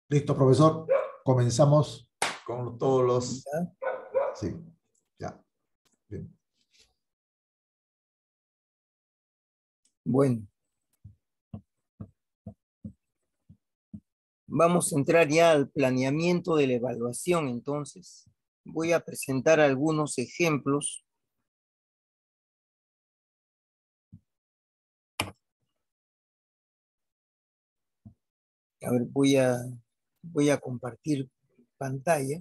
Listo, profesor. Comenzamos con todos los... ¿Ya? Sí, ya. Bien. Bueno, vamos a entrar ya al planeamiento de la evaluación. Entonces, voy a presentar algunos ejemplos. A ver, voy a compartir pantalla.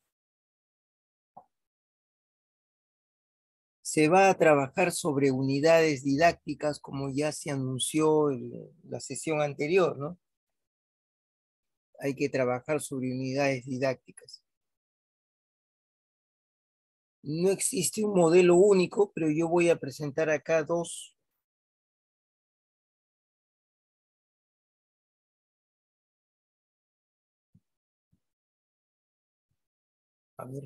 Se va a trabajar sobre unidades didácticas, como ya se anunció en la sesión anterior, ¿no? Hay que trabajar sobre unidades didácticas. No existe un modelo único, pero yo voy a presentar acá dos. A ver.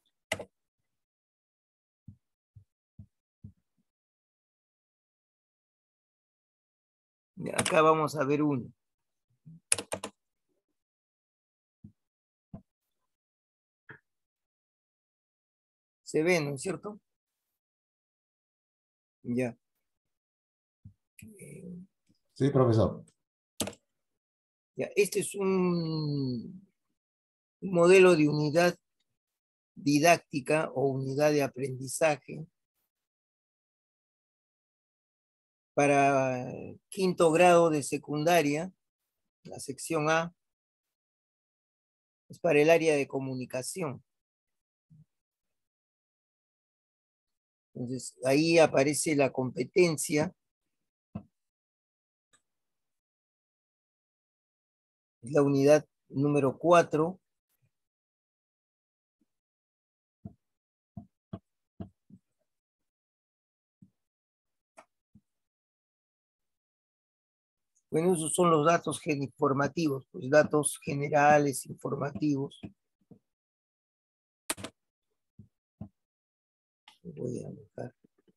Acá vamos a ver uno. Se ve, ¿no es cierto? Ya. Sí, profesor. Ya. Este es un modelo de unidad didáctica o unidad de aprendizaje para quinto grado de secundaria, la sección A, es para el área de comunicación. Entonces, ahí aparece la competencia, es la unidad número 4. Bueno, esos son los datos informativos, pues datos generales, informativos. Voy a dejar.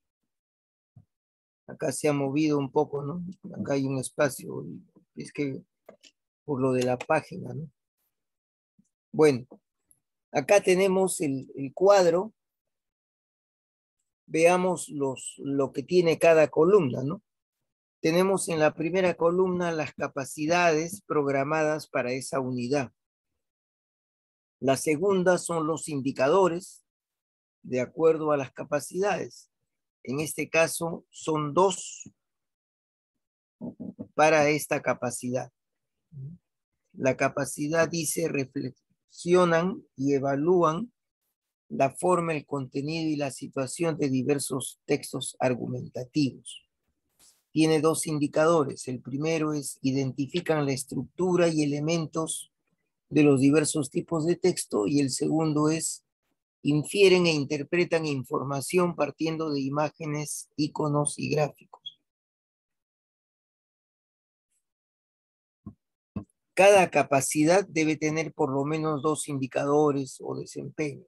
Acá se ha movido un poco, ¿no? Acá hay un espacio, es que por lo de la página, ¿no? Bueno, acá tenemos el cuadro. Veamos lo que tiene cada columna, ¿no? Tenemos en la primera columna las capacidades programadas para esa unidad. La segunda son los indicadores de acuerdo a las capacidades. En este caso son 2 para esta capacidad. La capacidad dice reflexionan y evalúan la forma, el contenido y la situación de diversos textos argumentativos. Tiene 2 indicadores. El primero es identifican la estructura y elementos de los diversos tipos de texto, y el segundo es infieren e interpretan información partiendo de imágenes, iconos y gráficos. Cada capacidad debe tener por lo menos 2 indicadores o desempeños.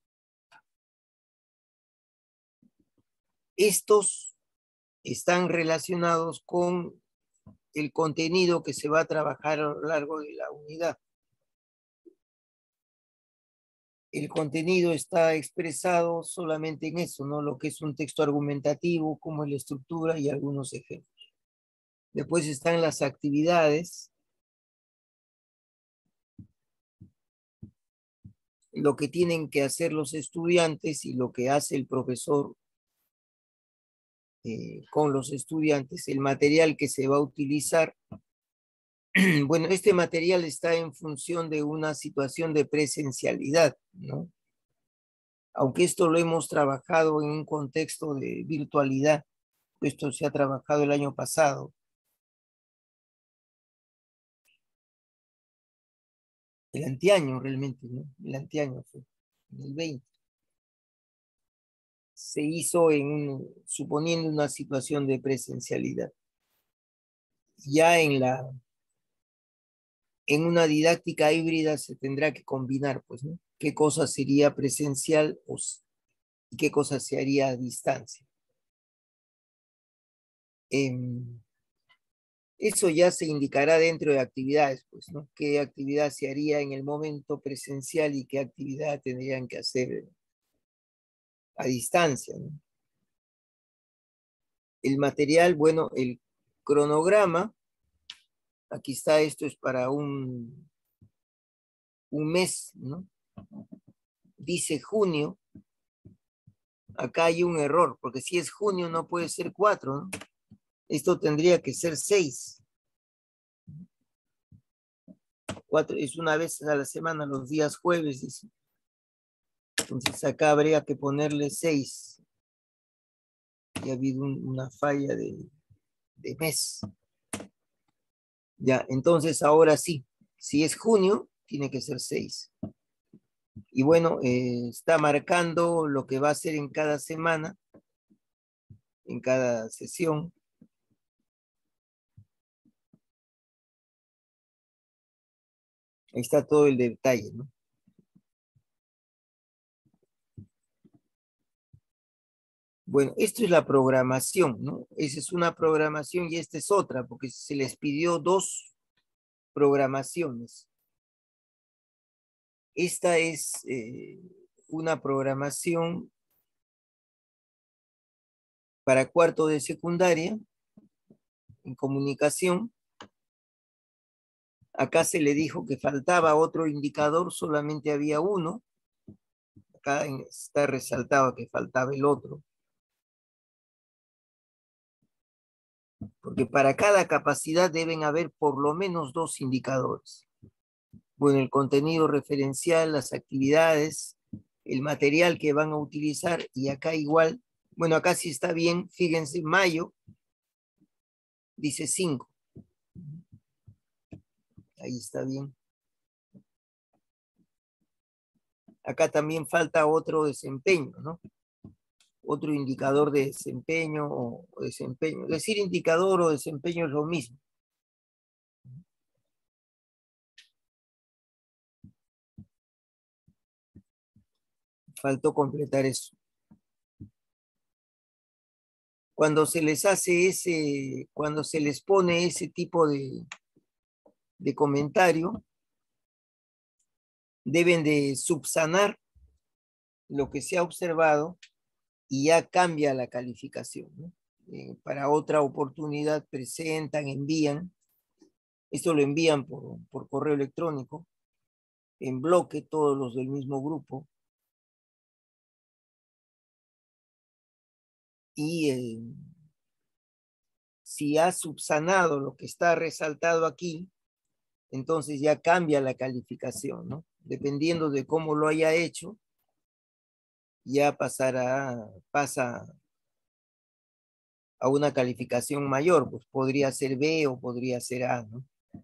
Estos están relacionados con el contenido que se va a trabajar a lo largo de la unidad. El contenido está expresado solamente en eso, ¿no? Lo que es un texto argumentativo, como es la estructura y algunos ejemplos. Después están las actividades, lo que tienen que hacer los estudiantes y lo que hace el profesor con los estudiantes, el material que se va a utilizar. Bueno, este material está en función de una situación de presencialidad, ¿no? Aunque esto lo hemos trabajado en un contexto de virtualidad, esto se ha trabajado el año pasado. El anteaño realmente, ¿no? El anteaño fue, en el 20. Se hizo suponiendo una situación de presencialidad. Ya en una didáctica híbrida se tendrá que combinar, pues, ¿no? ¿Qué cosa sería presencial y qué cosa se haría a distancia? Eso ya se indicará dentro de actividades, pues, ¿no? ¿Qué actividad se haría en el momento presencial y qué actividad tendrían que hacer a distancia, ¿no? El material, bueno, el cronograma, aquí está, esto es para un mes, ¿no? Dice junio, acá hay un error, porque si es junio no puede ser 4, ¿no? Esto tendría que ser 6. 4 es una vez a la semana, los días jueves, dice. Entonces acá habría que ponerle 6. Y ha habido una falla de mes. Ya, entonces ahora sí, si es junio, tiene que ser 6. Y bueno, está marcando lo que va a hacer en cada semana, en cada sesión. Ahí está todo el detalle, ¿no? Bueno, esto es la programación, ¿no? Esa es una programación y esta es otra, porque se les pidió 2 programaciones. Esta es una programación para cuarto de secundaria en comunicación. Acá se le dijo que faltaba otro indicador, solamente había uno. Acá está resaltado que faltaba el otro. Porque para cada capacidad deben haber por lo menos 2 indicadores. Bueno, el contenido referencial, las actividades, el material que van a utilizar, y acá igual, bueno, acá sí está bien, fíjense, mayo, dice 5. Ahí está bien. Acá también falta otro desempeño, ¿no? Otro indicador de desempeño o desempeño. Decir indicador o desempeño es lo mismo. Faltó completar eso. Cuando se les hace cuando se les pone ese tipo de comentario, deben de subsanar lo que se ha observado y ya cambia la calificación, ¿no? Para otra oportunidad presentan, envían. Esto lo envían por correo electrónico, en bloque, todos los del mismo grupo. Y si ha subsanado lo que está resaltado aquí, entonces ya cambia la calificación, ¿no? Dependiendo de cómo lo haya hecho, ya pasa a una calificación mayor, pues podría ser B o podría ser A, ¿no?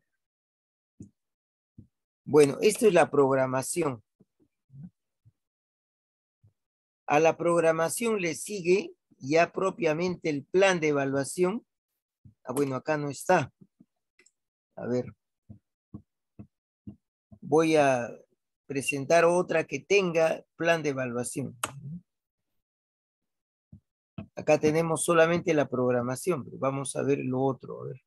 Bueno, esto es la programación. A la programación le sigue ya propiamente el plan de evaluación. Ah, bueno, acá no está. A ver. Voy a presentar otra que tenga plan de evaluación. Acá tenemos solamente la programación, pero vamos a ver lo otro. A ver.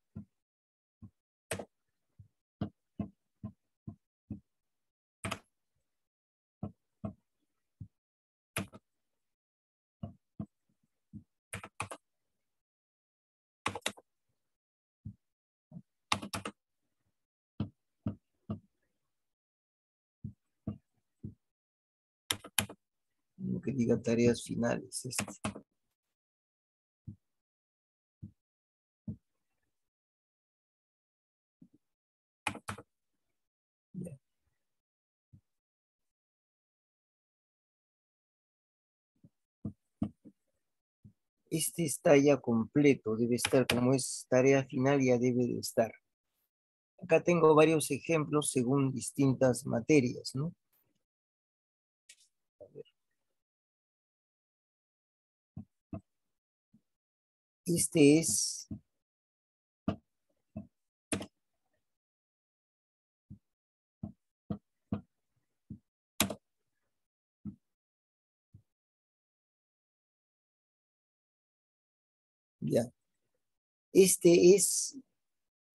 Lo que diga tareas finales. Ya. Este está ya completo, debe estar, como es tarea final, ya debe de estar. Acá tengo varios ejemplos según distintas materias, ¿no? A ver. Este es ya. Este es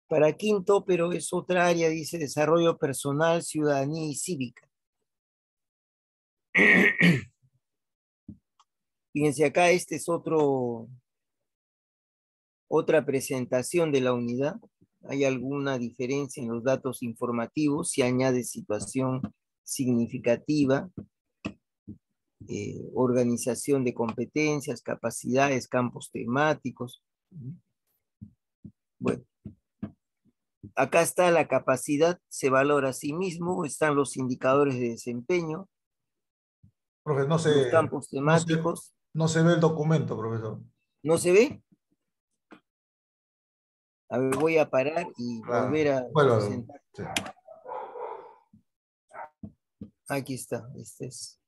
Para quinto, pero es otra área, dice desarrollo personal, ciudadanía y cívica. Fíjense acá, este es otra presentación de la unidad. Hay alguna diferencia en los datos informativos, se añade situación significativa, organización de competencias, capacidades, campos temáticos. Bueno, acá está la capacidad, se valora a sí mismo, están los indicadores de desempeño, Profe, los campos temáticos. no se ve el documento, profesor. ¿No se ve? A ver, voy a parar y Claro. volver a Bueno, presentar. sí. Aquí está, este es.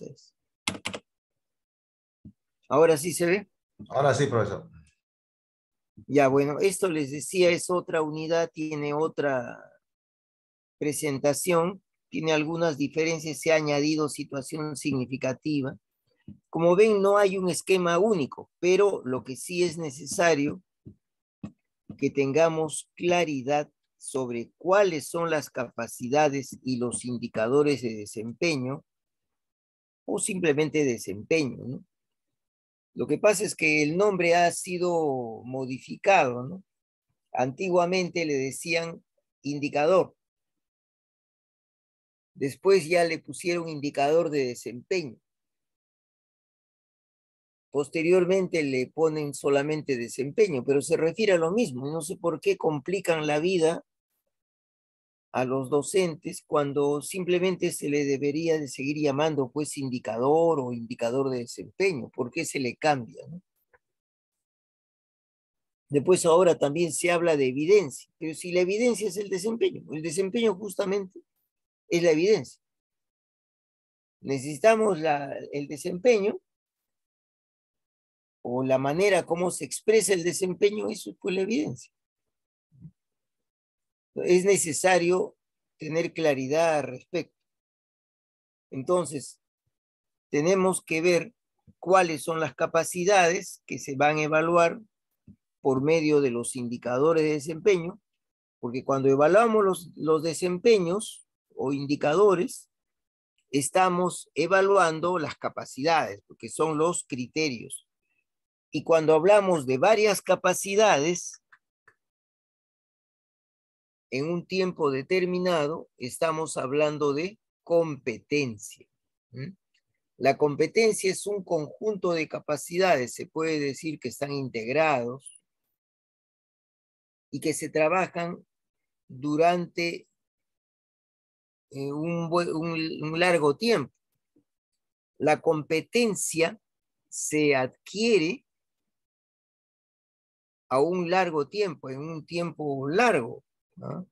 ¿Ahora sí se ve? Ahora sí, profesor. Ya, bueno, esto les decía, es otra unidad, tiene otra presentación, tiene algunas diferencias, se ha añadido situación significativa. Como ven, no hay un esquema único, pero lo que sí es necesario que tengamos claridad sobre cuáles son las capacidades y los indicadores de desempeño o simplemente desempeño, ¿no? Lo que pasa es que el nombre ha sido modificado, ¿no? Antiguamente le decían indicador, después ya le pusieron indicador de desempeño. Posteriormente le ponen solamente desempeño, pero se refiere a lo mismo. No sé por qué complican la vida a los docentes cuando simplemente se le debería de seguir llamando pues indicador o indicador de desempeño. ¿Por qué se le cambia, no? Después ahora también se habla de evidencia, pero si la evidencia es el desempeño justamente es la evidencia. Necesitamos el desempeño o la manera como se expresa el desempeño, eso es pues la evidencia. Es necesario tener claridad al respecto. Entonces, tenemos que ver cuáles son las capacidades que se van a evaluar por medio de los indicadores de desempeño, porque cuando evaluamos los desempeños o indicadores, estamos evaluando las capacidades, porque son los criterios. Y cuando hablamos de varias capacidades, en un tiempo determinado, estamos hablando de competencia. La competencia es un conjunto de capacidades, se puede decir que están integrados y que se trabajan durante un largo tiempo. La competencia se adquiere a un largo tiempo, en un tiempo largo, ¿no?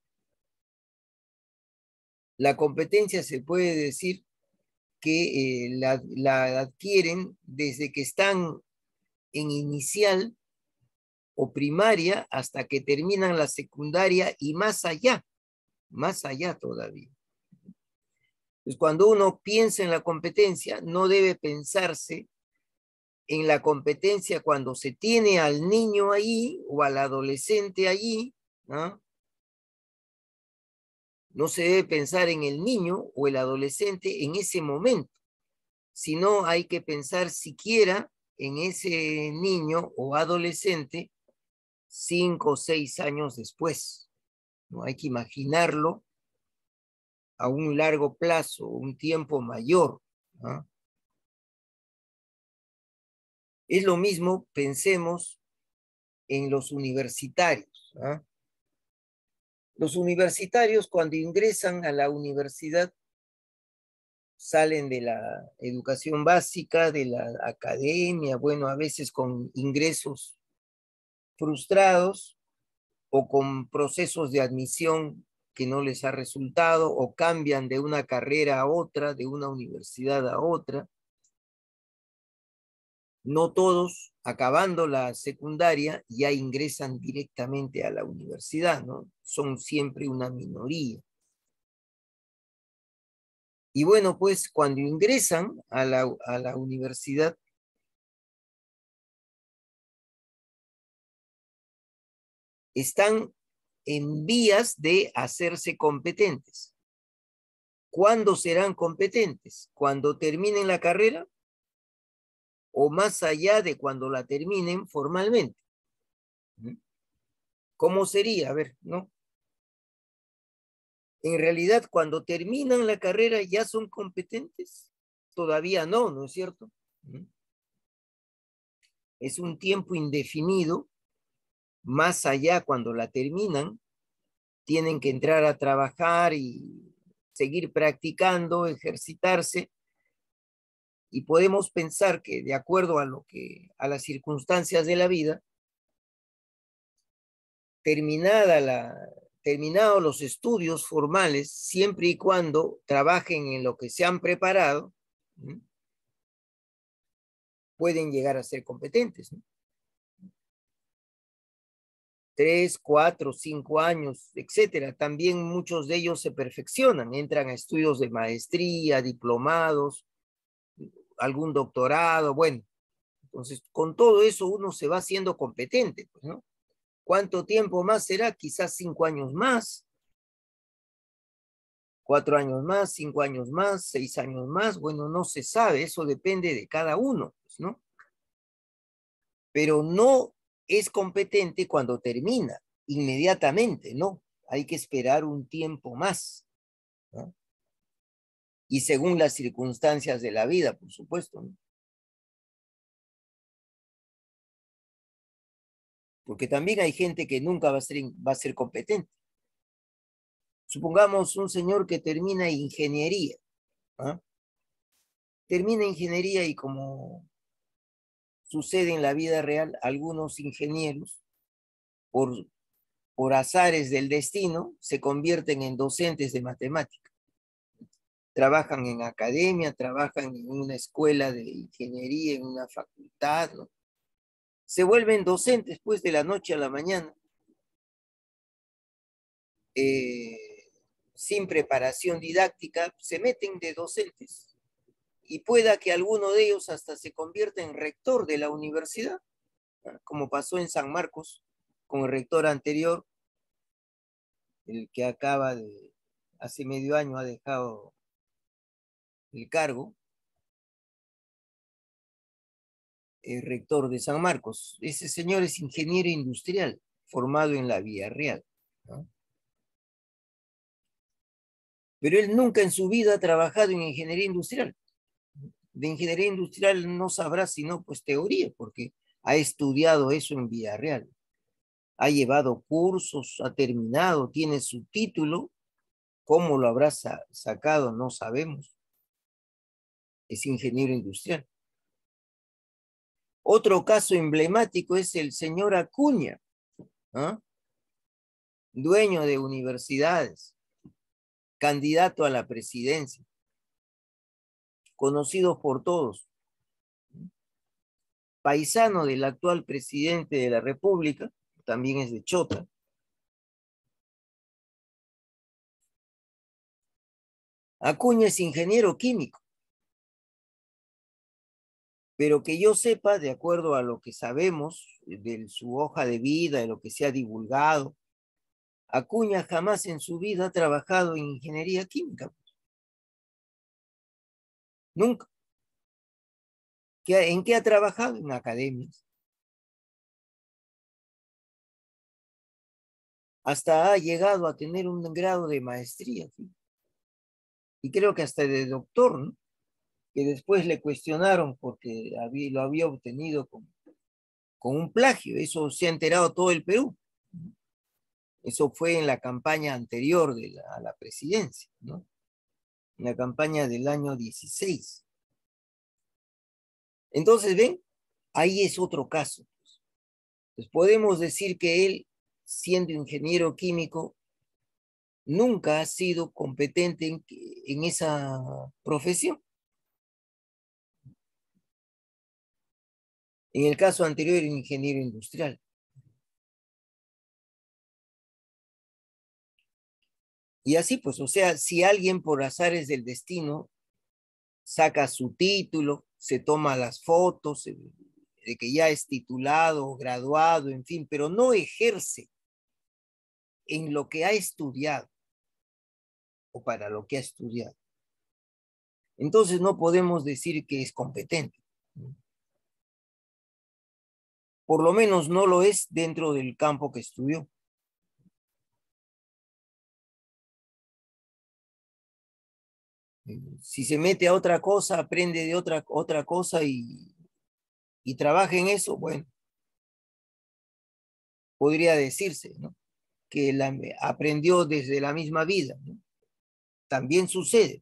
La competencia se puede decir que la adquieren desde que están en inicial o primaria hasta que terminan la secundaria y más allá todavía. Pues cuando uno piensa en la competencia, no debe pensarse en la competencia cuando se tiene al niño ahí o al adolescente allí, ¿no? No se debe pensar en el niño o el adolescente en ese momento, sino hay que pensar siquiera en ese niño o adolescente 5 o 6 años después, ¿no? Hay que imaginarlo a un largo plazo, un tiempo mayor, ¿no? Es lo mismo, pensemos en los universitarios, ¿no? Los universitarios cuando ingresan a la universidad salen de la educación básica, de la academia, bueno, a veces con ingresos frustrados o con procesos de admisión que no les ha resultado o cambian de una carrera a otra, de una universidad a otra. No todos, acabando la secundaria, ya ingresan directamente a la universidad, ¿no? Son siempre una minoría. Y bueno, pues cuando ingresan a la universidad, están en vías de hacerse competentes. ¿Cuándo serán competentes? ¿Cuando terminen la carrera? ¿O más allá de cuando la terminen formalmente? ¿Cómo sería? A ver, ¿no? En realidad, cuando terminan la carrera, ¿ya son competentes? Todavía no, ¿no es cierto? Es un tiempo indefinido. Más allá, cuando la terminan, tienen que entrar a trabajar y seguir practicando, ejercitarse, y podemos pensar que de acuerdo a las circunstancias de la vida, terminados los estudios formales, siempre y cuando trabajen en lo que se han preparado, pueden llegar a ser competentes, ¿no? 3, 4, 5 años, etcétera. También muchos de ellos se perfeccionan, entran a estudios de maestría, diplomados, algún doctorado, bueno. Entonces, con todo eso uno se va haciendo competente, pues, ¿no? ¿Cuánto tiempo más será? Quizás 5 años más, 4 años más, 5 años más, 6 años más. Bueno, no se sabe, eso depende de cada uno, pues, ¿no? Pero no es competente cuando termina, inmediatamente, no. Hay que esperar un tiempo más, ¿no? Y según las circunstancias de la vida, por supuesto, ¿no? Porque también hay gente que nunca va a ser competente. Supongamos un señor que termina ingeniería, ¿ah? Termina ingeniería y, como sucede en la vida real, algunos ingenieros, por azares del destino, se convierten en docentes de matemática. Trabajan en academia, trabajan en una escuela de ingeniería, en una facultad, ¿no? Se vuelven docentes, pues, de la noche a la mañana, sin preparación didáctica, se meten de docentes. Y pueda que alguno de ellos hasta se convierta en rector de la universidad, ¿no? Como pasó en San Marcos con el rector anterior, el que hace medio año ha dejado el cargo, el rector de San Marcos. Ese señor es ingeniero industrial, formado en la Villarreal, ¿no? Pero él nunca en su vida ha trabajado en ingeniería industrial. De ingeniería industrial no sabrá sino pues teoría, porque ha estudiado eso en Villarreal. Ha llevado cursos, ha terminado, tiene su título. ¿Cómo lo habrá sacado? No sabemos. Es ingeniero industrial. Otro caso emblemático es el señor Acuña, ¿ah? Dueño de universidades, candidato a la presidencia, conocido por todos, paisano del actual presidente de la República, también es de Chota. Acuña es ingeniero químico, pero que yo sepa, de acuerdo a lo que sabemos de su hoja de vida, de lo que se ha divulgado, Acuña jamás en su vida ha trabajado en ingeniería química. Nunca. ¿En qué ha trabajado? En academias. Hasta ha llegado a tener un grado de maestría, ¿sí? Y creo que hasta de doctor, ¿no? Que después le cuestionaron porque lo había obtenido con un plagio. Eso se ha enterado todo el Perú. Eso fue en la campaña anterior a la presidencia, ¿no? En la campaña del año 16. Entonces, ven, ahí es otro caso. Pues podemos decir que él, siendo ingeniero químico, nunca ha sido competente en esa profesión. En el caso anterior era ingeniero industrial. Y así pues, o sea, si alguien por azares del destino saca su título, se toma las fotos de que ya es titulado, graduado, en fin, pero no ejerce en lo que ha estudiado o para lo que ha estudiado, entonces no podemos decir que es competente. Por lo menos no lo es dentro del campo que estudió. Si se mete a otra cosa, aprende de otra cosa y trabaja en eso, bueno, podría decirse, ¿no?, que aprendió desde la misma vida, ¿no? También sucede.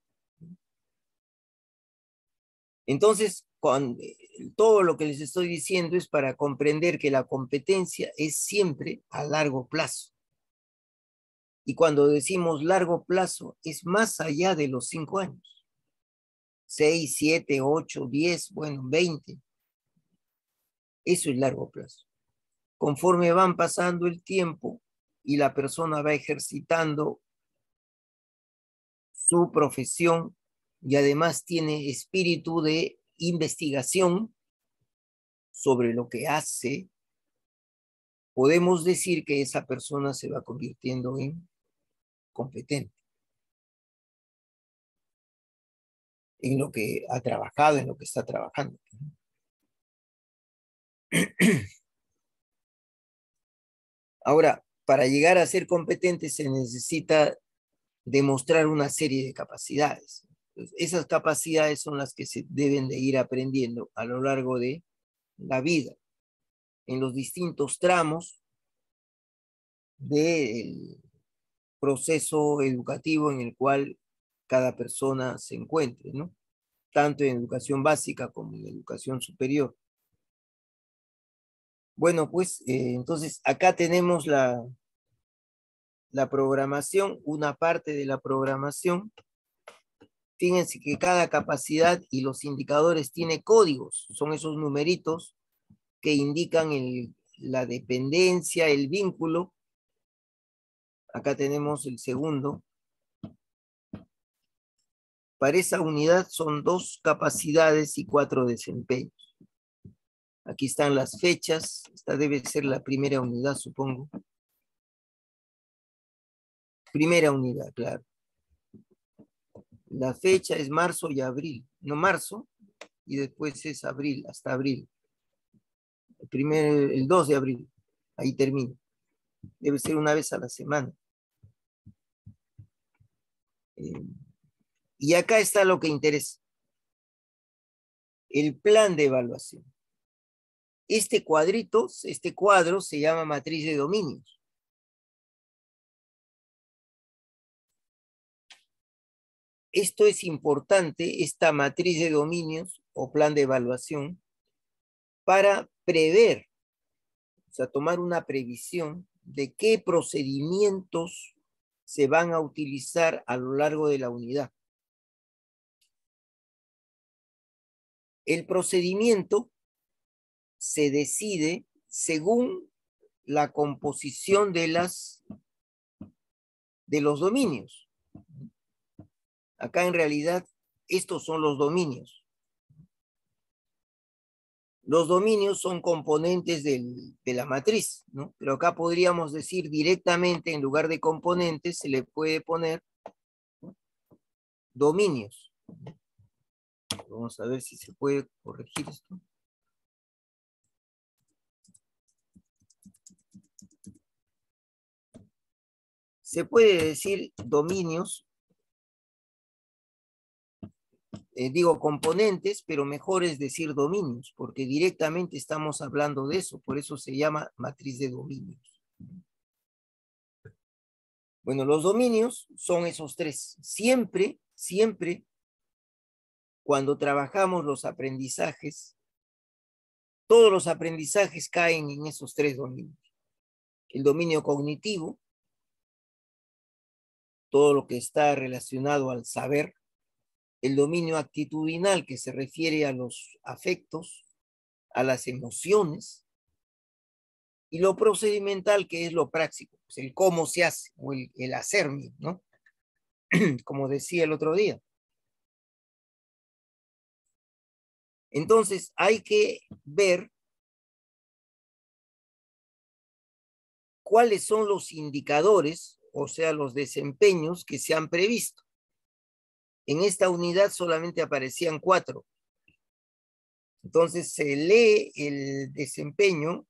Entonces, todo lo que les estoy diciendo es para comprender que la competencia es siempre a largo plazo. Y cuando decimos largo plazo, es más allá de los 5 años. 6, 7, 8, 10, bueno, 20. Eso es largo plazo. Conforme van pasando el tiempo y la persona va ejercitando su profesión y además tiene espíritu de investigación sobre lo que hace, podemos decir que esa persona se va convirtiendo en competente en lo que ha trabajado, en lo que está trabajando. Ahora, para llegar a ser competente se necesita demostrar una serie de capacidades. Entonces, esas capacidades son las que se deben de ir aprendiendo a lo largo de la vida, en los distintos tramos del proceso educativo en el cual cada persona se encuentre, ¿no? Tanto en educación básica como en educación superior. Bueno, pues entonces acá tenemos la programación, una parte de la programación. Fíjense que cada capacidad y los indicadores tiene códigos, son esos numeritos que indican la dependencia, el vínculo. Acá tenemos el segundo. Para esa unidad son 2 capacidades y 4 desempeños. Aquí están las fechas. Esta debe ser la primera unidad, supongo. Primera unidad, claro. La fecha es marzo y abril. No, marzo y después es abril, hasta abril. El 2 de abril. Ahí termina. Debe ser una vez a la semana. Y acá está lo que interesa. El plan de evaluación. Este cuadro se llama matriz de dominios. Esto es importante, esta matriz de dominios o plan de evaluación, para prever, o sea, tomar una previsión de qué procedimientos se van a utilizar a lo largo de la unidad. El procedimiento se decide según la composición de los dominios. Acá en realidad estos son los dominios. Los dominios son componentes de la matriz, ¿no? Pero acá podríamos decir directamente, en lugar de componentes, se le puede poner, ¿no?, dominios. Vamos a ver si se puede corregir esto. Se puede decir dominios, digo componentes, pero mejor es decir dominios, porque directamente estamos hablando de eso, por eso se llama matriz de dominios. Bueno, los dominios son esos 3. Siempre cuando trabajamos los aprendizajes, todos los aprendizajes caen en esos 3 dominios. El dominio cognitivo, todo lo que está relacionado al saber. El dominio actitudinal, que se refiere a los afectos, a las emociones. Y lo procedimental, que es lo práctico, pues el cómo se hace, o el hacerme, ¿no? Como decía el otro día. Entonces hay que ver cuáles son los indicadores, o sea, los desempeños que se han previsto. En esta unidad solamente aparecían 4. Entonces se lee el desempeño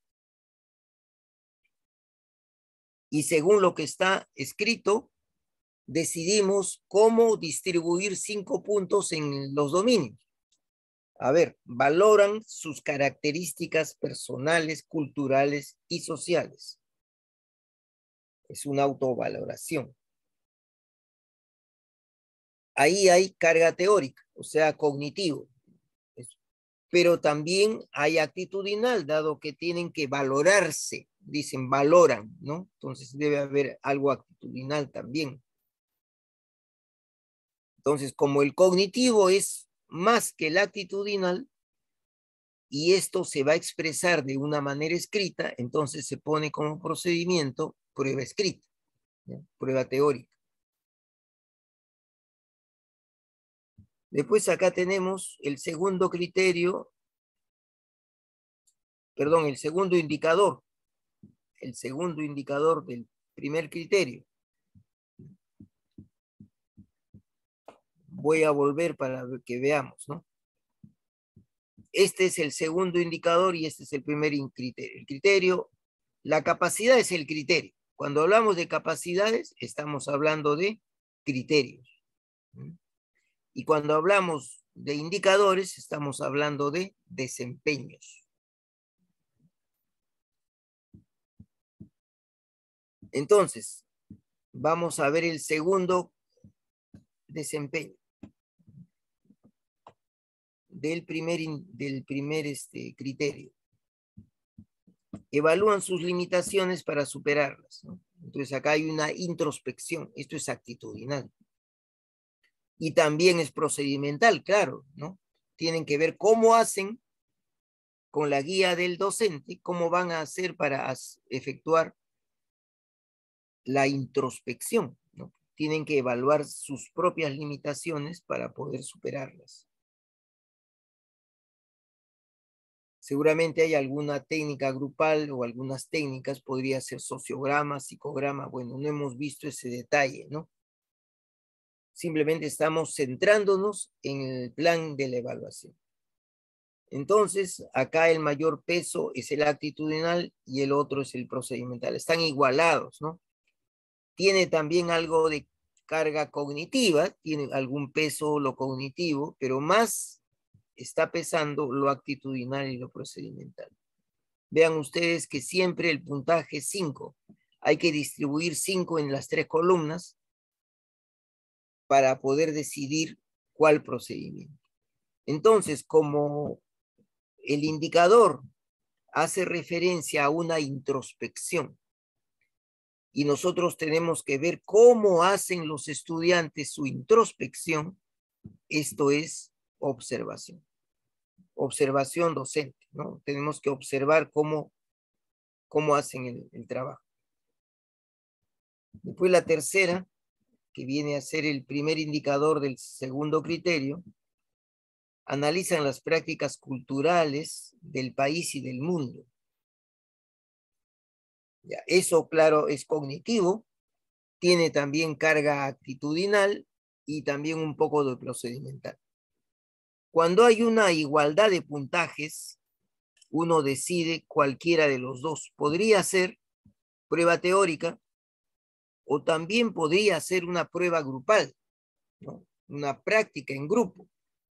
y según lo que está escrito, decidimos cómo distribuir 5 puntos en los dominios. A ver, valoran sus características personales, culturales y sociales. Es una autovaloración. Ahí hay carga teórica, o sea, cognitivo. Pero también hay actitudinal, dado que tienen que valorarse. Dicen, valoran, ¿no? Entonces debe haber algo actitudinal también. Entonces, como el cognitivo es más que el actitudinal, y esto se va a expresar de una manera escrita, entonces se pone como procedimiento prueba escrita, ¿no? Prueba teórica. Después acá tenemos el segundo criterio, perdón, el segundo indicador del primer criterio. Voy a volver para que veamos, ¿no? Este es el segundo indicador y este es el primer criterio. El criterio, la capacidad es el criterio. Cuando hablamos de capacidades, estamos hablando de criterios. Y cuando hablamos de indicadores, estamos hablando de desempeños. Entonces, vamos a ver el segundo desempeño del primer criterio. Evalúan sus limitaciones para superarlas, ¿no? Entonces acá hay una introspección. Esto es actitudinal. Y también es procedimental, claro, ¿no? Tienen que ver cómo hacen con la guía del docente, cómo van a hacer para efectuar la introspección, ¿no? Tienen que evaluar sus propias limitaciones para poder superarlas. Seguramente hay alguna técnica grupal o algunas técnicas, podría ser sociograma, psicograma. Bueno, no hemos visto ese detalle, ¿no? Simplemente estamos centrándonos en el plan de la evaluación. Entonces, acá el mayor peso es el actitudinal y el otro es el procedimental. Están igualados, ¿no? Tiene también algo de carga cognitiva, tiene algún peso lo cognitivo, pero más está pesando lo actitudinal y lo procedimental. Vean ustedes que siempre el puntaje es 5. Hay que distribuir 5 en las 3 columnas para poder decidir cuál procedimiento. Entonces, como el indicador hace referencia a una introspección y nosotros tenemos que ver cómo hacen los estudiantes su introspección, esto es observación. Observación docente, ¿no? Tenemos que observar cómo hacen el trabajo. Después la tercera, que viene a ser el primer indicador del segundo criterio, analizan las prácticas culturales del país y del mundo. Ya, eso, claro, es cognitivo, tiene también carga actitudinal y también un poco de procedimental. Cuando hay una igualdad de puntajes, uno decide cualquiera de los dos. Podría ser prueba teórica o también podría ser una prueba grupal, ¿no? Una práctica en grupo.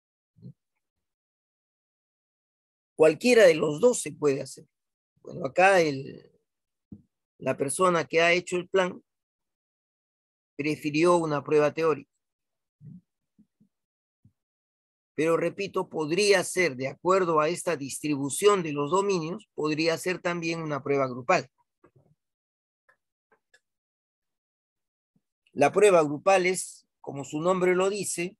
Cualquiera de los dos se puede hacer. Bueno, acá la persona que ha hecho el plan prefirió una prueba teórica. Pero repito, podría ser, de acuerdo a esta distribución de los dominios, podría ser también una prueba grupal. La prueba grupal es, como su nombre lo dice,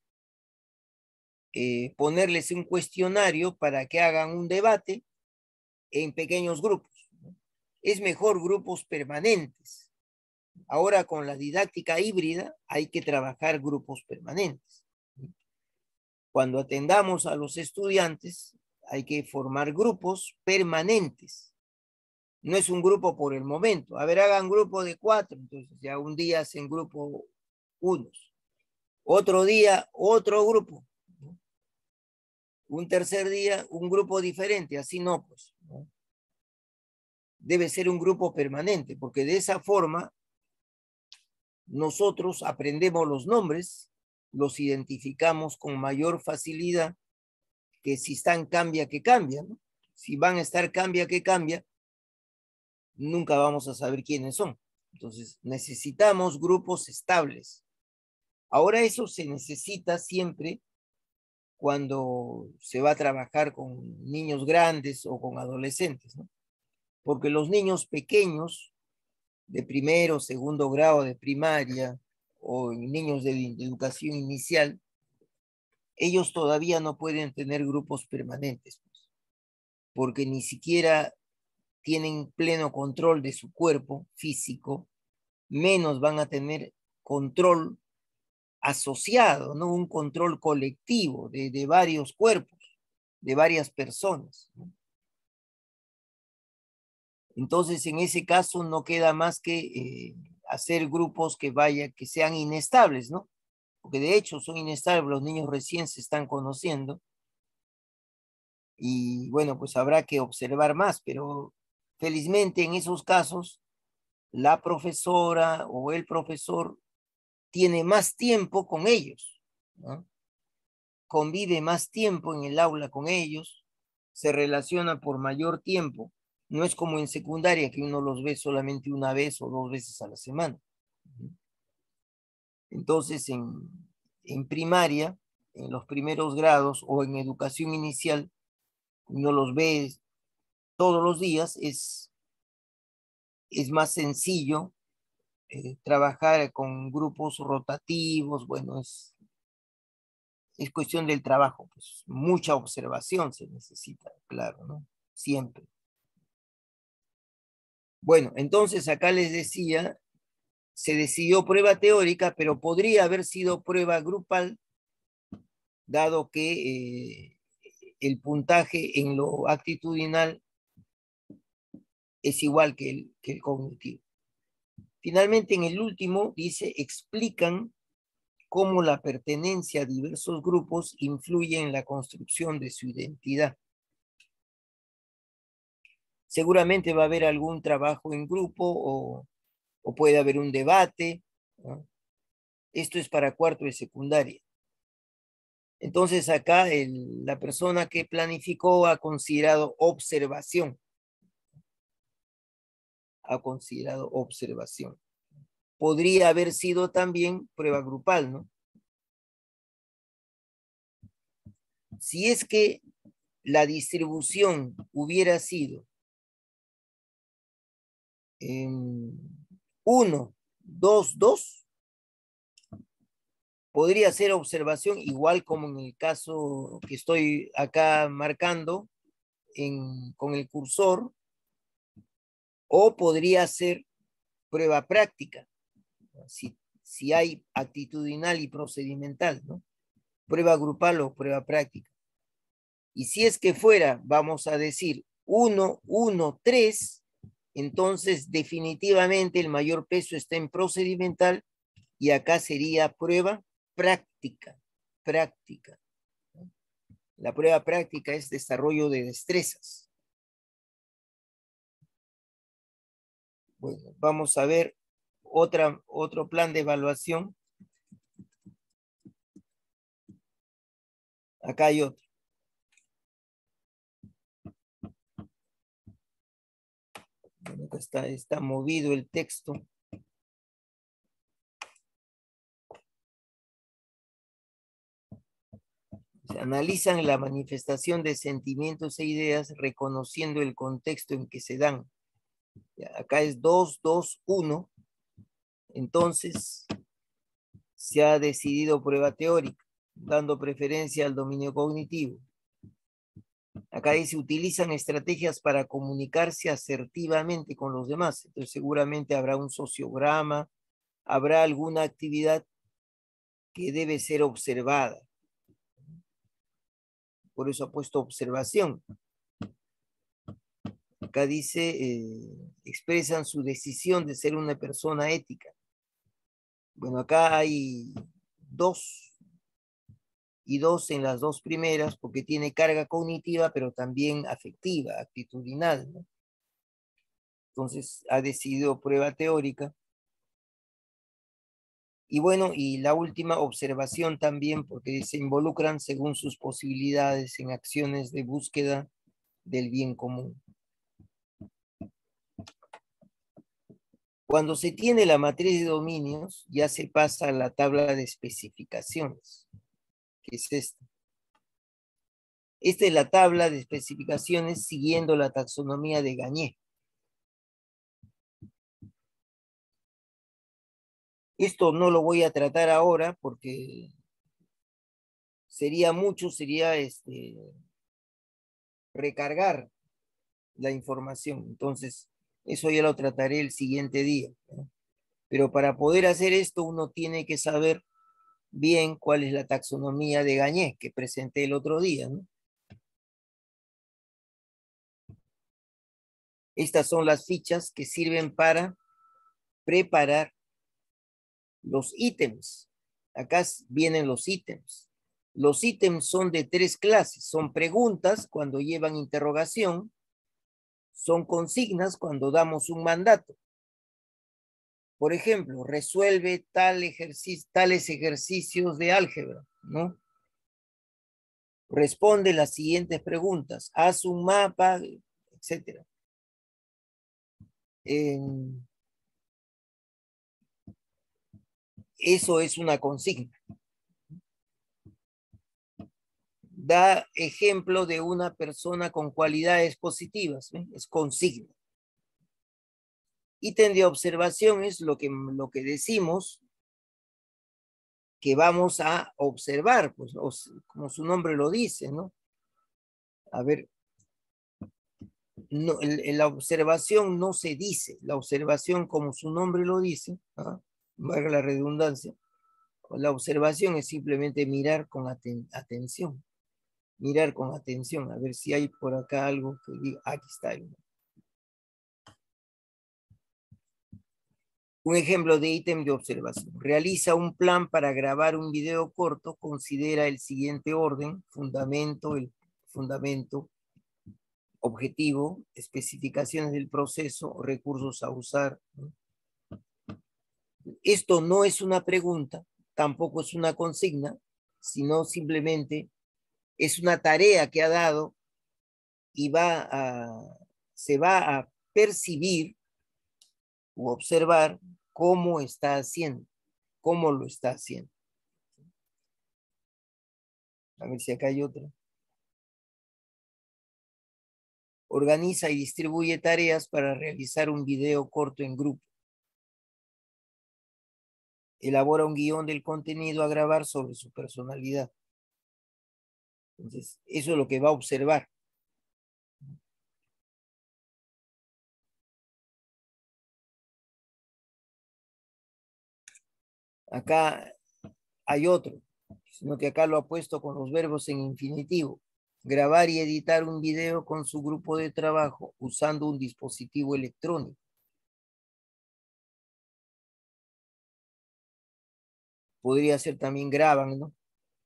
ponerles un cuestionario para que hagan un debate en pequeños grupos. Es mejor grupos permanentes. Ahora con la didáctica híbrida hay que trabajar grupos permanentes. Cuando atendamos a los estudiantes hay que formar grupos permanentes. No es un grupo por el momento. A ver, hagan grupo de 4. Entonces ya un día hacen grupo unos. Otro día, otro grupo. Un tercer día, un grupo diferente. Así no, pues. ¿No? Debe ser un grupo permanente, porque de esa forma nosotros aprendemos los nombres, los identificamos con mayor facilidad que si están cambia que cambia, ¿no? Si van a estar cambia que cambia, nunca vamos a saber quiénes son. Entonces, necesitamos grupos estables. Ahora eso se necesita siempre cuando se va a trabajar con niños grandes o con adolescentes, ¿no? Porque los niños pequeños de primero, segundo grado de primaria o niños de educación inicial, ellos todavía no pueden tener grupos permanentes, pues, porque ni siquiera tienen pleno control de su cuerpo físico, menos van a tener control asociado, ¿no? Un control colectivo de varios cuerpos, de varias personas, ¿no? Entonces, en ese caso no queda más que hacer grupos que sean inestables, ¿no? Porque de hecho son inestables, los niños recién se están conociendo. Y bueno, pues habrá que observar más, pero felizmente en esos casos la profesora o el profesor tiene más tiempo con ellos, ¿no? Convive más tiempo en el aula con ellos, se relaciona por mayor tiempo. No es como en secundaria que uno los ve solamente una vez o 2 veces a la semana. Entonces, en primaria, en los primeros grados o en educación inicial, uno los ve todos los días, es más sencillo trabajar con grupos rotativos. Bueno, es cuestión del trabajo, pues mucha observación se necesita, claro, ¿no? Siempre. Bueno, entonces acá les decía, se decidió prueba teórica, pero podría haber sido prueba grupal, dado que el puntaje en lo actitudinal es igual que el cognitivo. Finalmente, en el último, dice, explican cómo la pertenencia a diversos grupos influye en la construcción de su identidad. Seguramente va a haber algún trabajo en grupo o puede haber un debate, ¿no? Esto es para cuarto de secundaria. Entonces acá la persona que planificó ha considerado observación. Ha considerado observación. Podría haber sido también prueba grupal, ¿no? Si es que la distribución hubiera sido 1, 2, 2, podría ser observación igual como en el caso que estoy acá marcando con el cursor, o podría ser prueba práctica, si hay actitudinal y procedimental, ¿no? Prueba grupal o prueba práctica. Y si es que fuera, vamos a decir, 1, 1, 3, entonces definitivamente el mayor peso está en procedimental y acá sería prueba práctica. Práctica. La prueba práctica es desarrollo de destrezas. Bueno, vamos a ver otro plan de evaluación. Acá hay otro. Bueno, acá está movido el texto. Se analizan la manifestación de sentimientos e ideas reconociendo el contexto en que se dan. Acá es 2, 2, 1. Entonces, se ha decidido prueba teórica, dando preferencia al dominio cognitivo. Acá dice, utilizan estrategias para comunicarse asertivamente con los demás. Entonces, seguramente habrá un sociograma, habrá alguna actividad que debe ser observada. Por eso ha puesto observación. Acá dice, expresan su decisión de ser una persona ética. Bueno, acá hay 2 y 2 en las 2 primeras, porque tiene carga cognitiva, pero también afectiva, actitudinal, ¿no? Entonces, ha decidido prueba teórica. Y bueno, y la última observación también, porque se involucran según sus posibilidades en acciones de búsqueda del bien común. Cuando se tiene la matriz de dominios, ya se pasa a la tabla de especificaciones, que es esta. Esta es la tabla de especificaciones siguiendo la taxonomía de Gagné. Esto no lo voy a tratar ahora porque sería mucho, sería recargar la información. Entonces, eso ya lo trataré el siguiente día, ¿no? Pero para poder hacer esto, uno tiene que saber bien cuál es la taxonomía de Gagné que presenté el otro día, ¿no? Estas son las fichas que sirven para preparar los ítems. Acá vienen los ítems. Los ítems son de 3 clases. Son preguntas cuando llevan interrogación. Son consignas cuando damos un mandato. Por ejemplo, resuelve tales ejercicios de álgebra, ¿no? Responde las siguientes preguntas. Haz un mapa, etc. Eso es una consigna. Da ejemplo de una persona con cualidades positivas, ¿eh? Es consigna. Ítem de observación es lo que decimos que vamos a observar, pues, como su nombre lo dice, ¿no? A ver, no, la observación no se dice, la observación como su nombre lo dice, ¿ah? Valga la redundancia, la observación es simplemente mirar con atención, mirar con atención, a ver si hay por acá algo que diga, aquí está algo. Un ejemplo de ítem de observación. Realiza un plan para grabar un video corto. Considera el siguiente orden: fundamento, el fundamento, objetivo, especificaciones del proceso, recursos a usar. Esto no es una pregunta, tampoco es una consigna, sino simplemente es una tarea que ha dado y se va a percibir o observar cómo está haciendo, cómo lo está haciendo. A ver si acá hay otra. Organiza y distribuye tareas para realizar un video corto en grupo. Elabora un guión del contenido a grabar sobre su personalidad. Entonces, eso es lo que va a observar. Acá hay otro, sino que acá lo ha puesto con los verbos en infinitivo. Grabar y editar un video con su grupo de trabajo usando un dispositivo electrónico. Podría ser también graban, ¿no?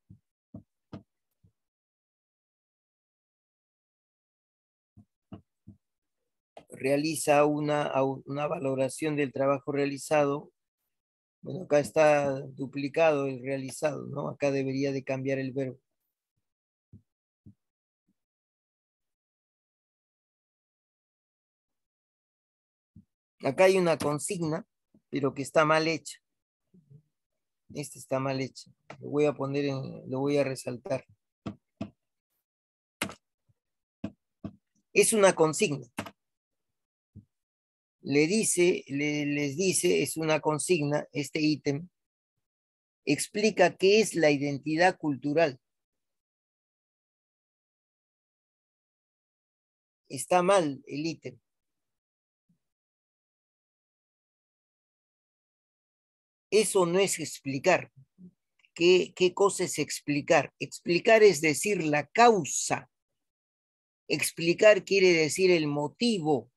Realiza una valoración del trabajo realizado. Bueno, acá está duplicado el realizado, ¿no? Acá debería de cambiar el verbo. Acá hay una consigna, pero que está mal hecha. Esta está mal hecha. Lo voy a poner lo voy a resaltar. Es una consigna. Les dice, es una consigna, este ítem, explica qué es la identidad cultural. Está mal el ítem. Eso no es explicar. ¿Qué cosa es explicar? Explicar es decir la causa Explicar quiere decir el motivo.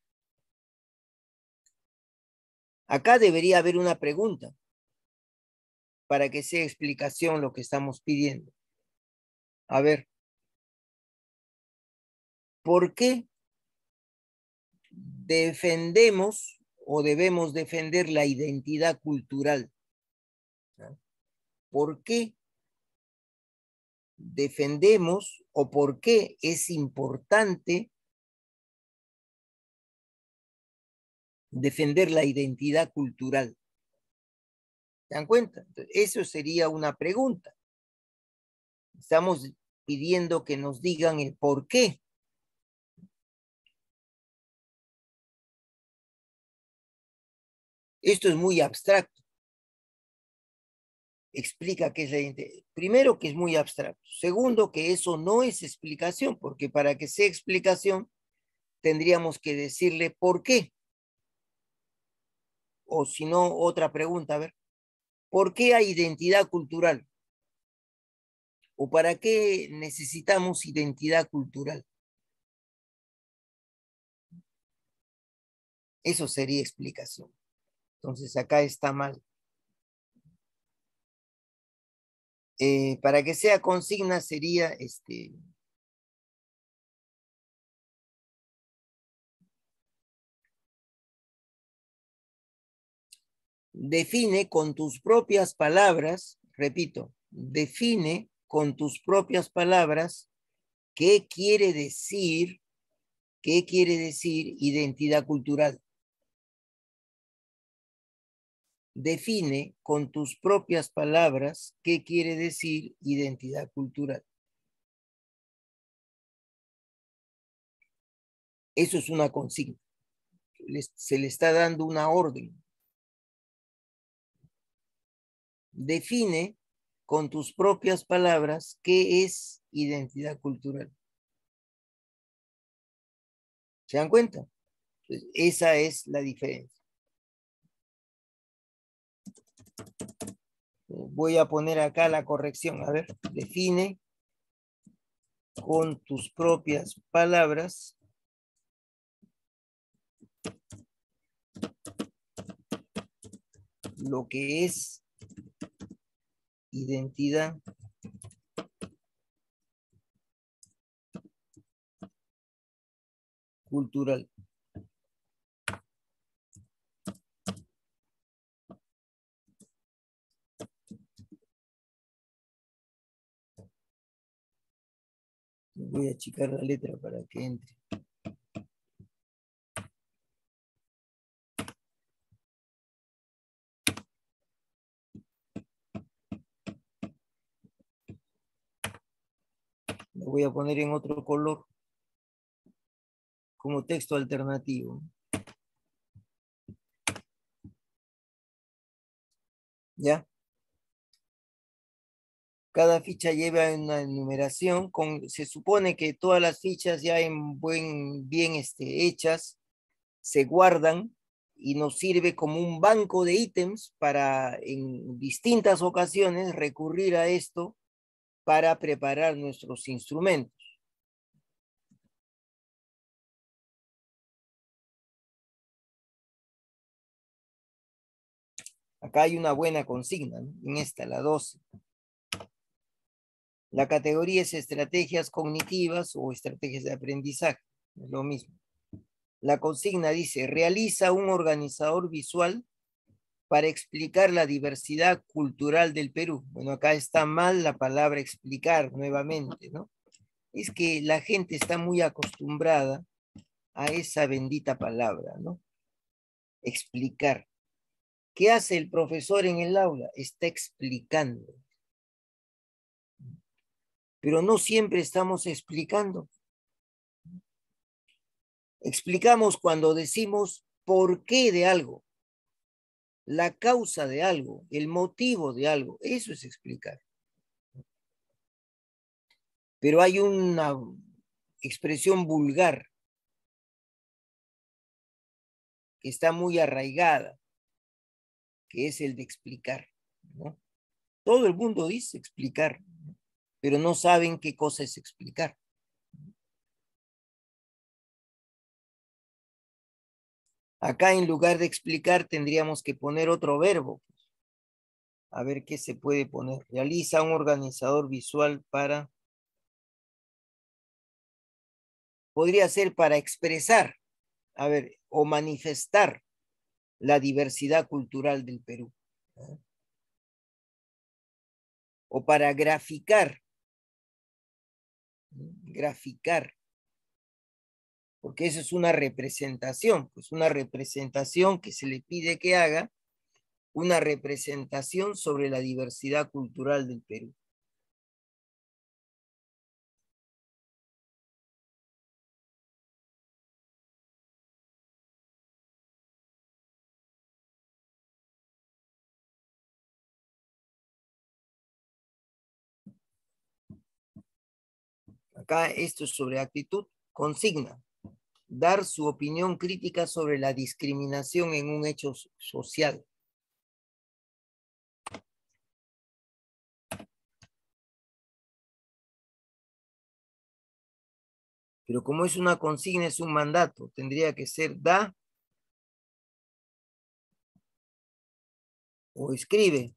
Acá debería haber una pregunta para que sea explicación lo que estamos pidiendo. A ver, ¿por qué defendemos o debemos defender la identidad cultural? ¿Por qué defendemos o por qué es importante defender la identidad cultural? ¿Se dan cuenta? Entonces, eso sería una pregunta. Estamos pidiendo que nos digan el por qué. Esto es muy abstracto. Explica qué es la identidad. Primero, que es muy abstracto. Segundo, que eso no es explicación, porque para que sea explicación tendríamos que decirle por qué. O si no, otra pregunta, a ver. ¿Por qué hay identidad cultural? ¿O para qué necesitamos identidad cultural? Eso sería explicación. Entonces acá está mal. Para que sea consigna sería define con tus propias palabras, repito, define con tus propias palabras qué quiere decir identidad cultural. Define con tus propias palabras qué quiere decir identidad cultural. Eso es una consigna. Se le está dando una orden. Define con tus propias palabras qué es identidad cultural. ¿Se dan cuenta? Entonces, esa es la diferencia. Voy a poner acá la corrección. A ver, define con tus propias palabras lo que es identidad cultural. Voy a achicar la letra para que entre. Lo voy a poner en otro color como texto alternativo. ¿Ya? Cada ficha lleva una enumeración. Se supone que todas las fichas ya bien hechas se guardan y nos sirve como un banco de ítems para en distintas ocasiones recurrir a esto para preparar nuestros instrumentos. Acá hay una buena consigna, ¿no? En esta, la 12. La categoría es estrategias cognitivas o estrategias de aprendizaje. Es lo mismo. La consigna dice, realiza un organizador visual para explicar la diversidad cultural del Perú. Bueno, acá está mal la palabra explicar nuevamente, ¿no? Es que la gente está muy acostumbrada a esa bendita palabra, ¿no? Explicar. ¿Qué hace el profesor en el aula? Está explicando. Pero no siempre estamos explicando. Explicamos cuando decimos por qué de algo, la causa de algo, el motivo de algo. Eso es explicar. Pero hay una expresión vulgar que está muy arraigada, que es el de explicar, ¿no? Todo el mundo dice explicar, ¿no? Pero no saben qué cosa es explicar. Acá en lugar de explicar tendríamos que poner otro verbo. A ver qué se puede poner. Realiza un organizador visual para... Podría ser para expresar, a ver, o manifestar la diversidad cultural del Perú. O para graficar. Graficar. Porque eso es una representación. Pues una representación que se le pide que haga. Una representación sobre la diversidad cultural del Perú. Acá esto es sobre actitud, consigna. Dar su opinión crítica sobre la discriminación en un hecho social. Pero como es una consigna, es un mandato, tendría que ser da o escribe.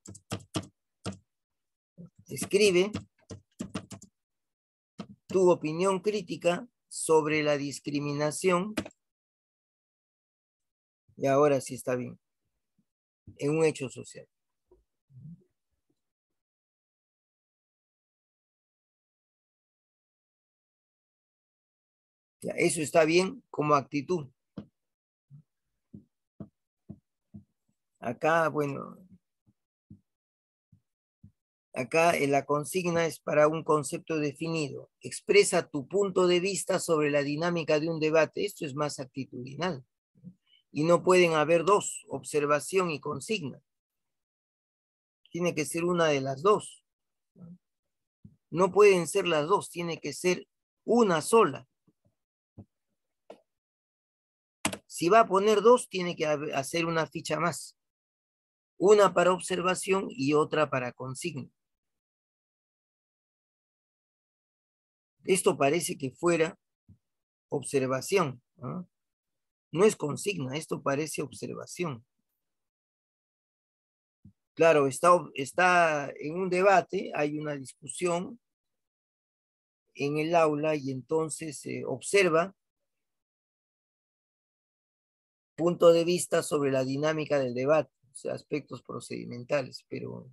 Escribe tu opinión crítica sobre la discriminación. Y ahora sí está bien. En un hecho social. Ya, eso está bien como actitud. Acá, bueno, acá la consigna es para un concepto definido. Expresa tu punto de vista sobre la dinámica de un debate. Esto es más actitudinal. Y no pueden haber dos, observación y consigna. Tiene que ser una de las dos. No pueden ser las dos, tiene que ser una sola. Si va a poner dos, tiene que hacer una ficha más. Una para observación y otra para consigna. Esto parece que fuera observación, ¿no? No es consigna, esto parece observación. Claro, está en un debate, hay una discusión en el aula y entonces se observa punto de vista sobre la dinámica del debate, o sea, aspectos procedimentales, pero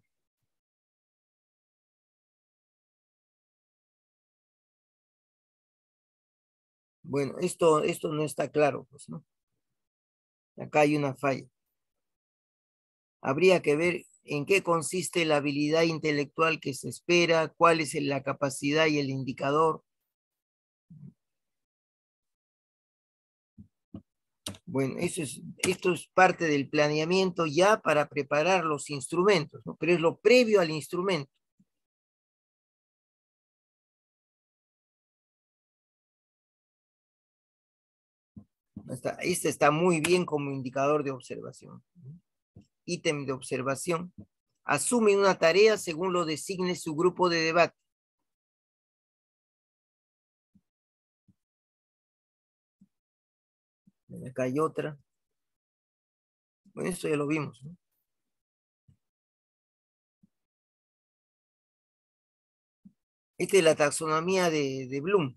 bueno, esto no está claro, pues, ¿no? Acá hay una falla. Habría que ver en qué consiste la habilidad intelectual que se espera, cuál es la capacidad y el indicador. Bueno, esto es parte del planeamiento ya para preparar los instrumentos, ¿no? Pero es lo previo al instrumento. Este está muy bien como indicador de observación. Ítem de observación. Asume una tarea según lo designe su grupo de debate. Acá hay otra. Bueno, esto ya lo vimos, ¿no? Esta es la taxonomía de Bloom,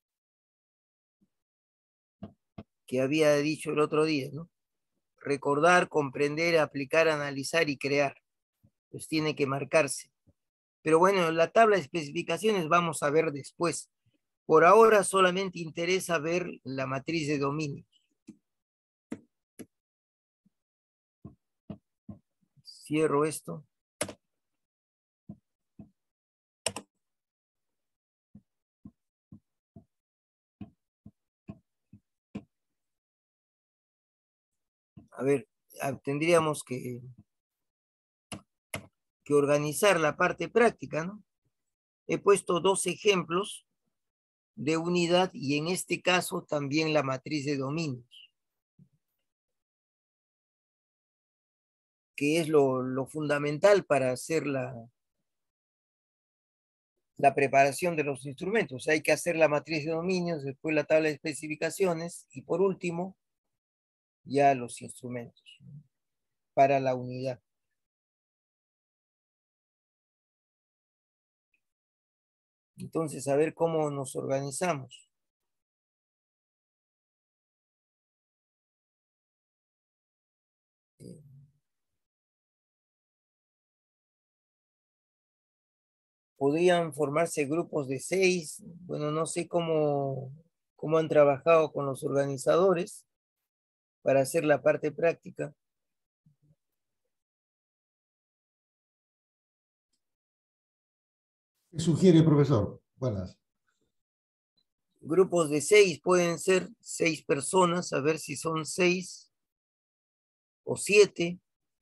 que había dicho el otro día, ¿no? Recordar, comprender, aplicar, analizar y crear. Pues tiene que marcarse. Pero bueno, la tabla de especificaciones vamos a ver después. Por ahora solamente interesa ver la matriz de dominio. Cierro esto. A ver, tendríamos que organizar la parte práctica, ¿no? He puesto dos ejemplos de unidad y en este caso también la matriz de dominios, que es lo fundamental para hacer la preparación de los instrumentos. Hay que hacer la matriz de dominios, después la tabla de especificaciones y por último ya los instrumentos para la unidad. Entonces, a ver cómo nos organizamos. Podrían formarse grupos de 6. Bueno, no sé cómo han trabajado con los organizadores para hacer la parte práctica. ¿Qué sugiere, profesor? Buenas. Grupos de 6 pueden ser 6 personas, a ver si son 6 o 7.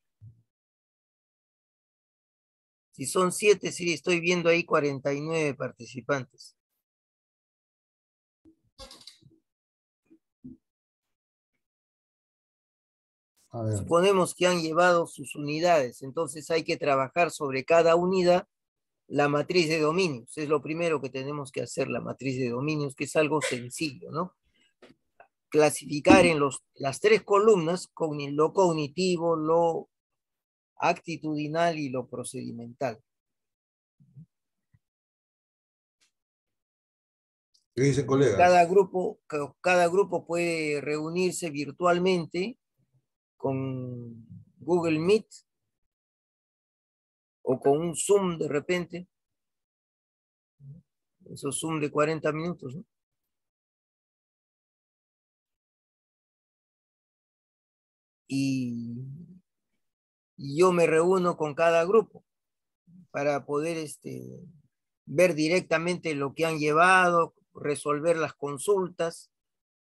Si son 7, sí, estoy viendo ahí 49 participantes. A ver. Suponemos que han llevado sus unidades, entonces hay que trabajar sobre cada unidad la matriz de dominios. Es lo primero que tenemos que hacer, la matriz de dominios, que es algo sencillo, ¿no? Clasificar en las 3 columnas con lo cognitivo, lo actitudinal y lo procedimental. ¿Qué dicen, colegas? Cada grupo puede reunirse virtualmente con Google Meet o con un Zoom de repente. Esos Zoom de 40 minutos, ¿no? Y yo me reúno con cada grupo para poder ver directamente lo que han llevado, resolver las consultas.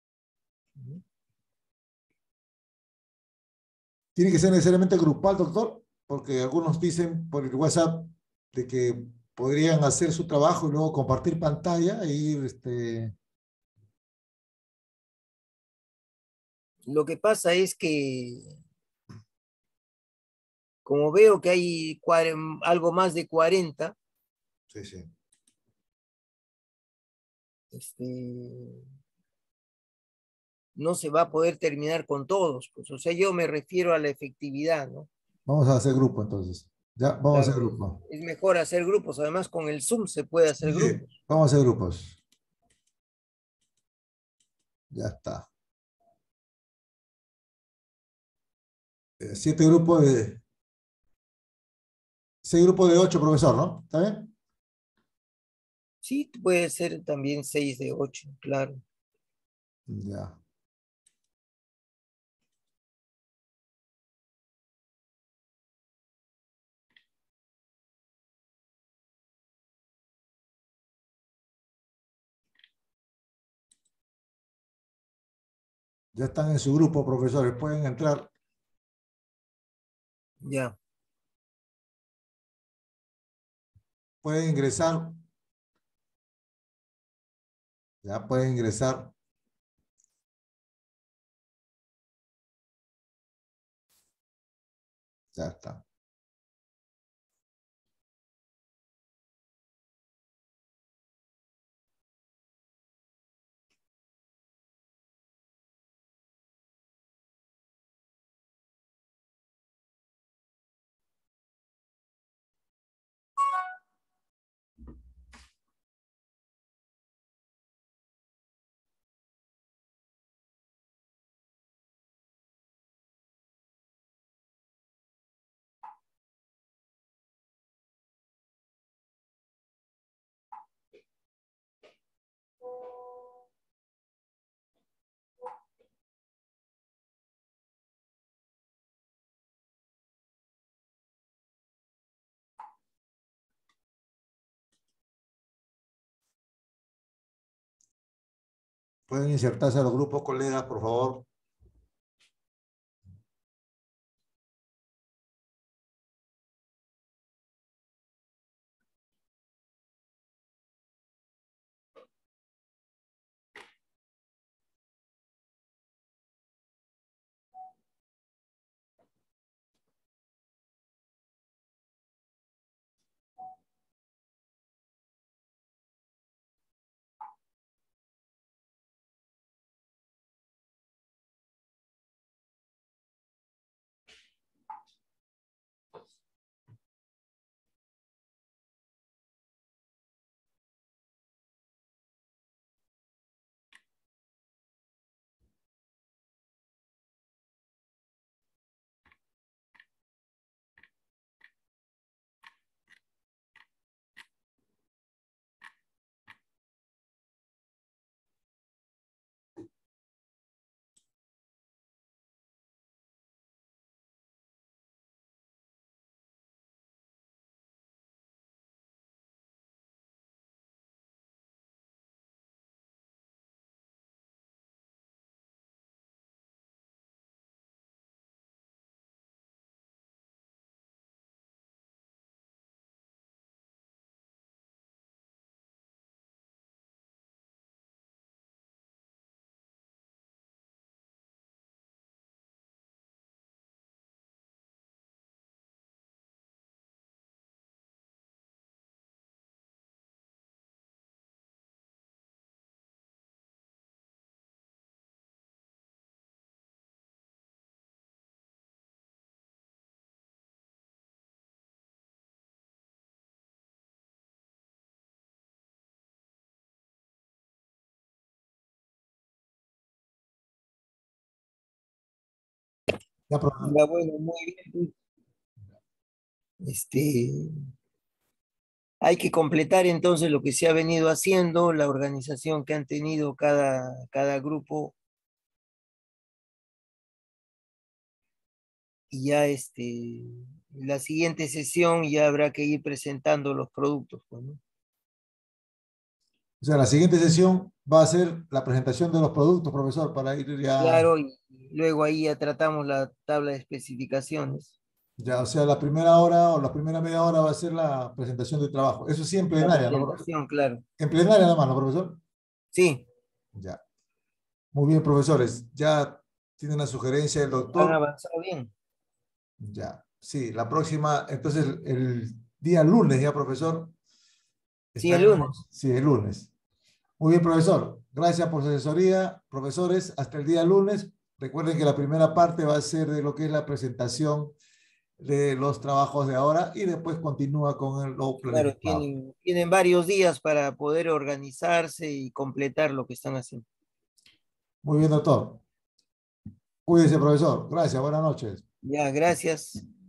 ¿Tiene que ser necesariamente grupal, doctor? Porque algunos dicen por el WhatsApp de que podrían hacer su trabajo y luego compartir pantalla e ir, Lo que pasa es que, como veo que hay algo más de 40, Sí, sí. no se va a poder terminar con todos. Pues, o sea, yo me refiero a la efectividad, ¿no? Vamos a hacer grupo entonces. Ya, vamos a hacer Claro, grupo. es mejor hacer grupos. Además, con el Zoom se puede hacer Sí, grupos. vamos a hacer grupos. Ya está. 7 grupos de... 6 grupos de 8, profesor, ¿no? ¿Está bien? Sí, puede ser también 6 de 8, claro. Ya. Ya están en su grupo, profesores. Pueden entrar. Ya, Pueden ingresar. Ya pueden ingresar. Ya está. Pueden insertarse a los grupos, colegas, por favor. Ya, profesor. Ya, bueno, muy bien. Este, hay que completar entonces lo que se ha venido haciendo, la organización que han tenido cada grupo, y ya la siguiente sesión ya habrá que ir presentando los productos, pues, ¿no? O sea, la siguiente sesión va a ser la presentación de los productos, profesor, para ir ya, Claro, y luego ahí ya tratamos la tabla de especificaciones. ya, o sea, la primera hora o la primera media hora va a ser la presentación de trabajo. Eso sí en La plenaria, ¿no, profesor? presentación, claro. En plenaria nada más, ¿no, profesor? Sí, Ya. Muy bien, profesores. Ya tiene una sugerencia del han doctor. avanzado bien. Ya. Sí, la próxima, entonces el día lunes ya, profesor, Sí, el lunes. estaremos, sí, el lunes. Muy bien, profesor. Gracias por su asesoría. Profesores, hasta el día lunes. Recuerden que la primera parte va a ser de lo que es la presentación de los trabajos de ahora y después continúa con lo Claro, planificado. tienen varios días para poder organizarse y completar lo que están haciendo. Muy bien, doctor. Cuídese, profesor. Gracias. Buenas noches. Ya, gracias.